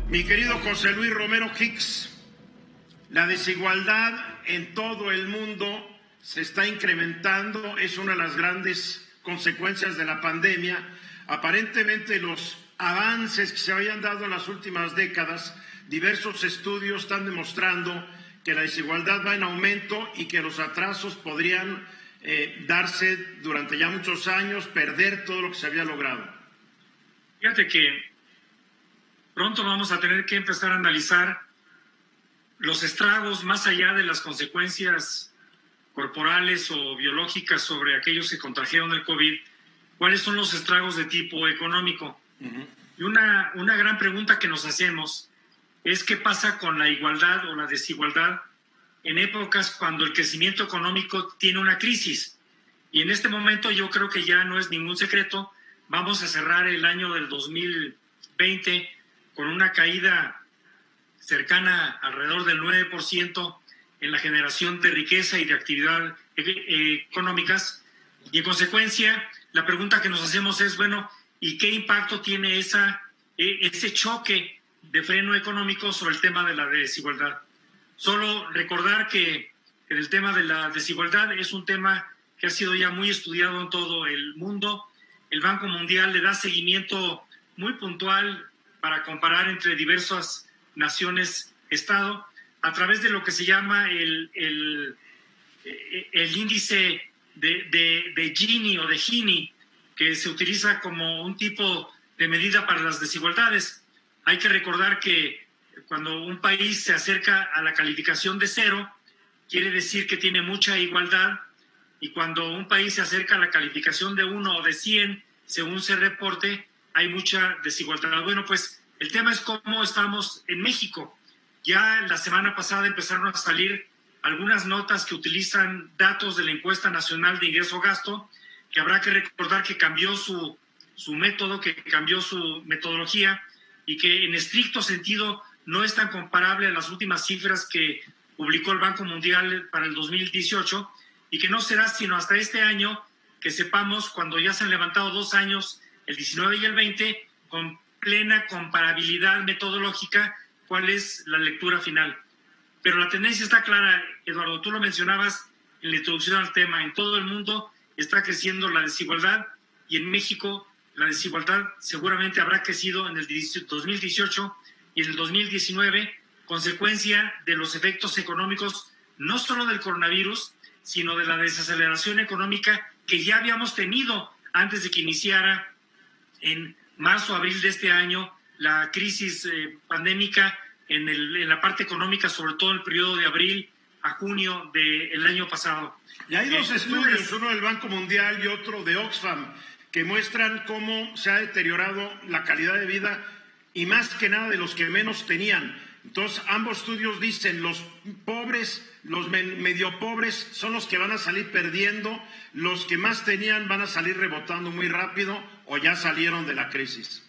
Mi querido José Luis Romero Hicks, la desigualdad en todo el mundo se está incrementando, es una de las grandes consecuencias de la pandemia. Aparentemente los avances que se habían dado en las últimas décadas, diversos estudios están demostrando que la desigualdad va en aumento y que los atrasos podrían darse durante ya muchos años, perder todo lo que se había logrado. Fíjate que pronto vamos a tener que empezar a analizar los estragos más allá de las consecuencias corporales o biológicas sobre aquellos que contrajeron el COVID. ¿Cuáles son los estragos de tipo económico? Y una gran pregunta que nos hacemos es qué pasa con la igualdad o la desigualdad en épocas cuando el crecimiento económico tiene una crisis. Y en este momento yo creo que ya no es ningún secreto, vamos a cerrar el año del 2020 con una caída cercana alrededor del 9% en la generación de riqueza y de actividad económicas. Y en consecuencia, la pregunta que nos hacemos es, bueno, ¿y qué impacto tiene ese choque de freno económico sobre el tema de la desigualdad? Solo recordar que en el tema de la desigualdad es un tema que ha sido ya muy estudiado en todo el mundo. El Banco Mundial le da seguimiento muy puntual para comparar entre diversas naciones-estado a través de lo que se llama el índice de Gini o de Gini, que se utiliza como un tipo de medida para las desigualdades. Hay que recordar que cuando un país se acerca a la calificación de 0, quiere decir que tiene mucha igualdad, y cuando un país se acerca a la calificación de 1 o de 100, según se reporte, hay mucha desigualdad. Bueno, pues el tema es cómo estamos en México. Ya la semana pasada empezaron a salir algunas notas que utilizan datos de la encuesta nacional de ingreso-gasto, que habrá que recordar que cambió su método, que cambió su metodología, y que en estricto sentido no es tan comparable a las últimas cifras que publicó el Banco Mundial para el 2018, y que no será sino hasta este año que sepamos, cuando ya se han levantado 2 años, el 19 y el 20, con plena comparabilidad metodológica, cuál es la lectura final. Pero la tendencia está clara, Eduardo, tú lo mencionabas en la introducción al tema. En todo el mundo está creciendo la desigualdad, y en México la desigualdad seguramente habrá crecido en el 2018 y en el 2019, consecuencia de los efectos económicos no solo del coronavirus, sino de la desaceleración económica que ya habíamos tenido antes de que iniciara en marzo, abril de este año la crisis pandémica en la parte económica, sobre todo el periodo de abril a junio del año pasado. Y hay dos estudios, uno del Banco Mundial y otro de Oxfam, que muestran cómo se ha deteriorado la calidad de vida, y más que nada de los que menos tenían. Entonces, ambos estudios dicen los pobres, los medio pobres son los que van a salir perdiendo, los que más tenían van a salir rebotando muy rápido o ya salieron de la crisis.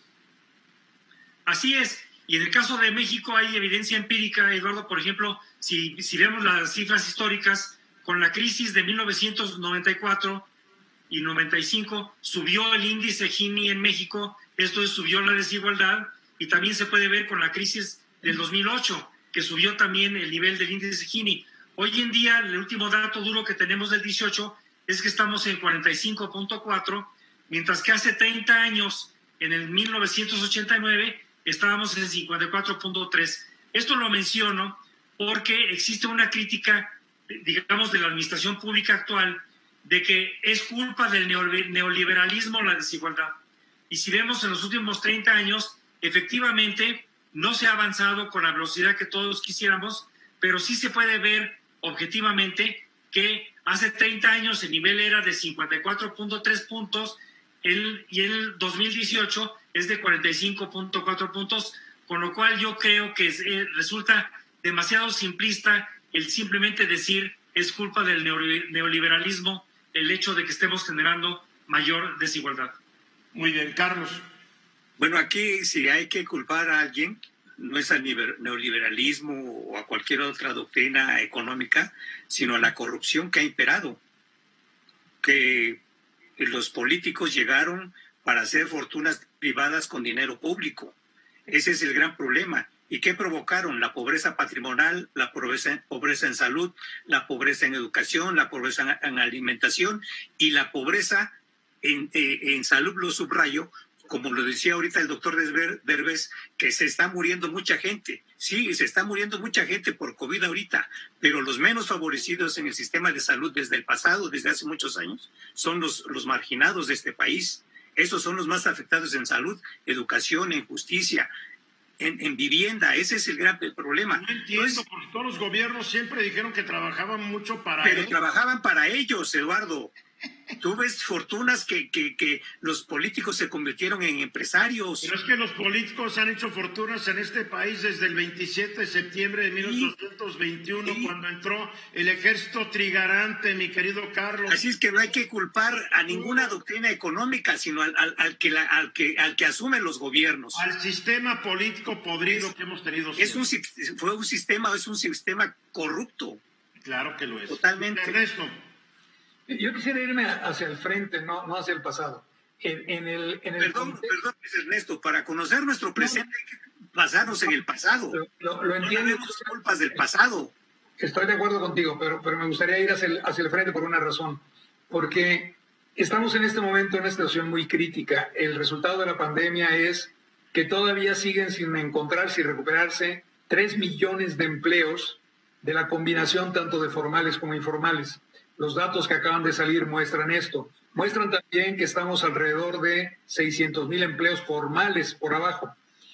Así es, y en el caso de México hay evidencia empírica, Eduardo. Por ejemplo, si vemos las cifras históricas, con la crisis de 1994 y 95 subió el índice Gini en México, esto es, subió la desigualdad, y también se puede ver con la crisis del 2008, que subió también el nivel del índice Gini. Hoy en día, el último dato duro que tenemos del 18 es que estamos en 45.4, mientras que hace 30 años, en el 1989, estábamos en 54.3. Esto lo menciono porque existe una crítica, digamos, de la administración pública actual, de que es culpa del neoliberalismo la desigualdad. Y si vemos en los últimos 30 años, efectivamente no se ha avanzado con la velocidad que todos quisiéramos, pero sí se puede ver objetivamente que hace 30 años el nivel era de 54.3 puntos y el 2018 es de 45.4 puntos, con lo cual yo creo que resulta demasiado simplista el simplemente decir es culpa del neoliberalismo el hecho de que estemos generando mayor desigualdad. Muy bien, Carlos. Bueno, aquí si hay que culpar a alguien, no es al neoliberalismo o a cualquier otra doctrina económica, sino a la corrupción que ha imperado, que los políticos llegaron para hacer fortunas privadas con dinero público. Ese es el gran problema. ¿Y qué provocaron? La pobreza patrimonial, la pobreza en salud, la pobreza en educación, la pobreza en alimentación y la pobreza en salud, lo subrayo, como lo decía ahorita el doctor Derbez, que se está muriendo mucha gente. Sí, se está muriendo mucha gente por COVID ahorita, pero los menos favorecidos en el sistema de salud desde el pasado, desde hace muchos años, son los marginados de este país. Esos son los más afectados en salud, educación, en justicia, en vivienda. Ese es el gran problema. No entiendo, porque todos los gobiernos siempre dijeron que trabajaban mucho para pero ellos. Trabajaban para ellos, Eduardo. Tú ves fortunas que los políticos se convirtieron en empresarios. Pero es que los políticos han hecho fortunas en este país desde el 27 de septiembre de 1821, cuando entró el ejército trigarante, mi querido Carlos. Así es que no hay que culpar a ninguna doctrina económica, sino al que asume los gobiernos. Al sistema político podrido que hemos tenido siempre. Es un sistema corrupto. Claro que lo es. Totalmente. Ernesto. Yo quisiera irme hacia el frente, no hacia el pasado. Perdón, Ernesto, para conocer nuestro presente hay que basarnos en el pasado. Lo entiendo. No tenemos culpas del pasado. Estoy de acuerdo contigo, pero me gustaría ir hacia el frente por una razón. Porque estamos en este momento en una situación muy crítica. El resultado de la pandemia es que todavía siguen sin encontrarse y recuperarse 3 millones de empleos de la combinación tanto de formales como informales. Los datos que acaban de salir muestran esto. Muestran también que estamos alrededor de 600,000 empleos formales por abajo.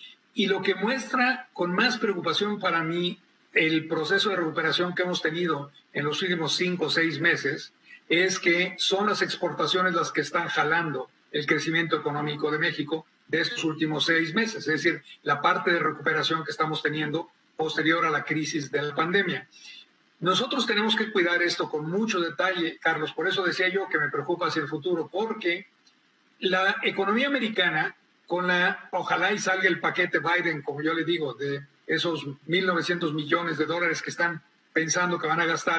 Y lo que muestra con más preocupación para mí el proceso de recuperación que hemos tenido en los últimos 5 o 6 meses es que son las exportaciones las que están jalando el crecimiento económico de México de estos últimos 6 meses. Es decir, la parte de recuperación que estamos teniendo posterior a la crisis de la pandemia. Nosotros tenemos que cuidar esto con mucho detalle, Carlos. Por eso decía yo que me preocupa hacia el futuro, porque la economía americana, ojalá y salga el paquete Biden, como yo le digo, de esos 1.900 millones de dólares que están pensando que van a gastar,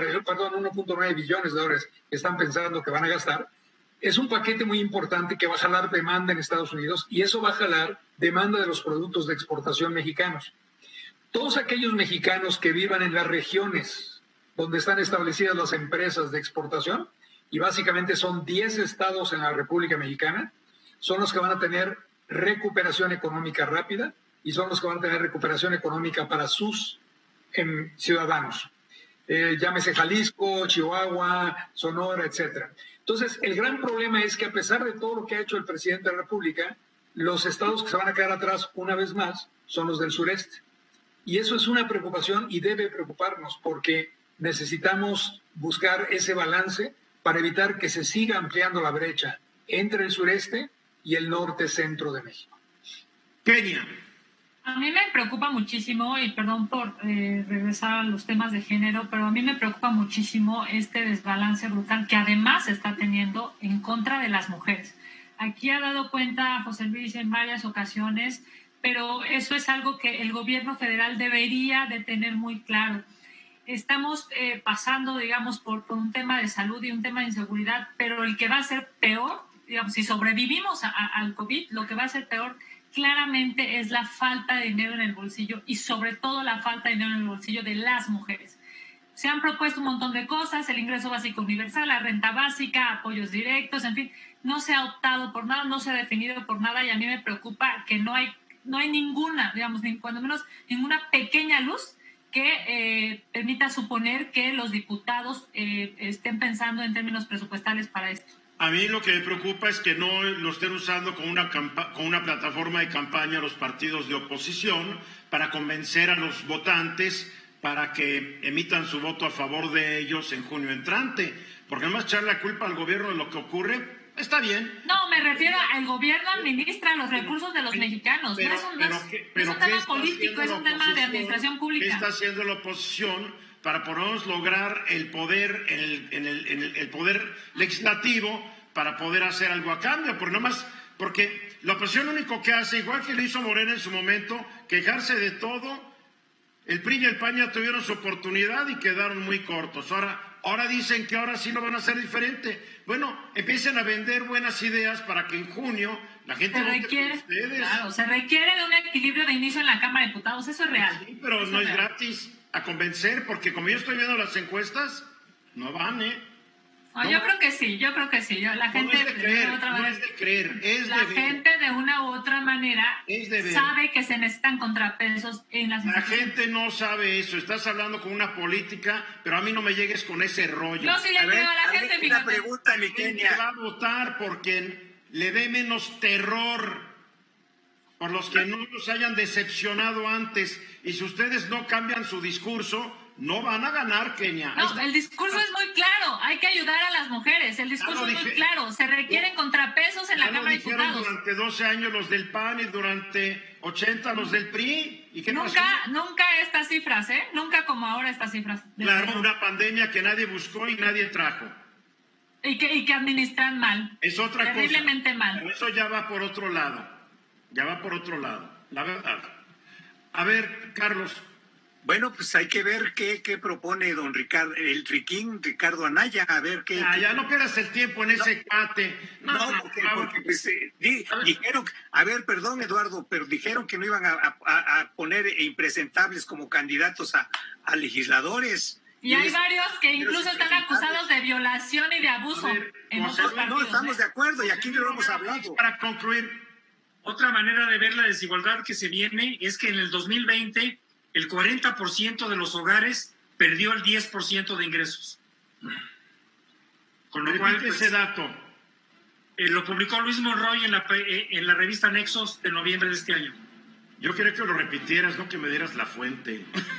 1.9 billones de dólares que están pensando que van a gastar, es un paquete muy importante que va a jalar demanda en Estados Unidos y eso va a jalar demanda de los productos de exportación mexicanos. Todos aquellos mexicanos que vivan en las regiones donde están establecidas las empresas de exportación, y básicamente son 10 estados en la República Mexicana, son los que van a tener recuperación económica rápida y son los que van a tener recuperación económica para sus ciudadanos. Llámese Jalisco, Chihuahua, Sonora, etc. Entonces, el gran problema es que a pesar de todo lo que ha hecho el presidente de la República, los estados que se van a quedar atrás una vez más son los del sureste. Y eso es una preocupación y debe preocuparnos porque necesitamos buscar ese balance para evitar que se siga ampliando la brecha entre el sureste y el norte-centro de México. Kenia. A mí me preocupa muchísimo, y perdón por regresar a los temas de género, pero a mí me preocupa muchísimo este desbalance brutal que además se está teniendo en contra de las mujeres. Aquí ha dado cuenta José Luis en varias ocasiones, pero eso es algo que el gobierno federal debería de tener muy claro. Estamos pasando, digamos, por un tema de salud y un tema de inseguridad, pero el que va a ser peor, digamos, si sobrevivimos al COVID, lo que va a ser peor claramente es la falta de dinero en el bolsillo y sobre todo la falta de dinero en el bolsillo de las mujeres. Se han propuesto un montón de cosas, el ingreso básico universal, la renta básica, apoyos directos, en fin, no se ha optado por nada, no se ha definido por nada y a mí me preocupa que no hay ninguna, digamos, ni cuando menos ninguna pequeña luz que permita suponer que los diputados estén pensando en términos presupuestales para esto. A mí lo que me preocupa es que no lo estén usando como una plataforma de campaña los partidos de oposición para convencer a los votantes para que emitan su voto a favor de ellos en junio entrante. Porque además echar la culpa al gobierno de lo que ocurre está bien. No, me refiero al gobierno administra los recursos de los mexicanos. No es un tema político, es un tema de administración pública. ¿Qué está haciendo la oposición para por lo menos lograr el poder el poder legislativo para poder hacer algo a cambio? Porque la oposición lo único que hace, igual que le hizo Morena en su momento, quejarse de todo. El PRI y el PAN ya tuvieron su oportunidad y quedaron muy cortos. Ahora Ahora dicen que ahora sí lo van a hacer diferente. Bueno, empiecen a vender buenas ideas para que en junio la gente vote por ustedes. Claro, se requiere de un equilibrio de inicio en la Cámara de Diputados, eso es real. Sí, pero eso no es gratis a convencer, porque como yo estoy viendo las encuestas, no van, No, yo creo que sí. La gente no es de creer, no es de creer, es la de ver. gente de una u otra manera sabe que se necesitan contrapesos en las La gente no sabe eso. Estás hablando con una política, pero a mí no me llegues con ese rollo. Yo sí le creo a la gente, fíjate. Una pregunta, mi La gente Kenia. va a votar porque le dé menos terror por los que no los hayan decepcionado antes. Y si ustedes no cambian su discurso, no van a ganar, Kenia. No, el discurso es muy claro. Hay que ayudar a las mujeres. El discurso es muy claro. Se requieren contrapesos en la Cámara de Diputados. Durante 12 años los del PAN y durante 80 los del PRI. ¿Y qué pasó? Nunca estas cifras, Nunca como ahora estas cifras. Claro, una pandemia que nadie buscó y nadie trajo. Y que administran mal. Es otra cosa. Terriblemente mal. Pero eso ya va por otro lado. La verdad. A ver, Carlos. Bueno, pues hay que ver qué propone don Ricardo Anaya, a ver qué... Ya no pierdas el tiempo en ese cuate. Porque pues, dijeron, a ver, perdón Eduardo, pero dijeron que no iban a poner impresentables como candidatos a legisladores. Y hay varios que incluso están acusados de violación y de abuso en otros partidos. No estamos de acuerdo y aquí lo hemos hablado. Para concluir, otra manera de ver la desigualdad que se viene es que en el 2020 el 40% de los hogares perdió el 10% de ingresos. Con lo cual, pues, ese dato. Lo publicó Luis Monroy en la revista Nexos de noviembre de este año. Yo quería que lo repitieras, no que me dieras la fuente.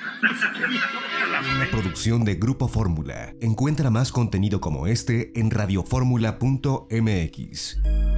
Una producción de Grupo Fórmula. Encuentra más contenido como este en radioformula.mx.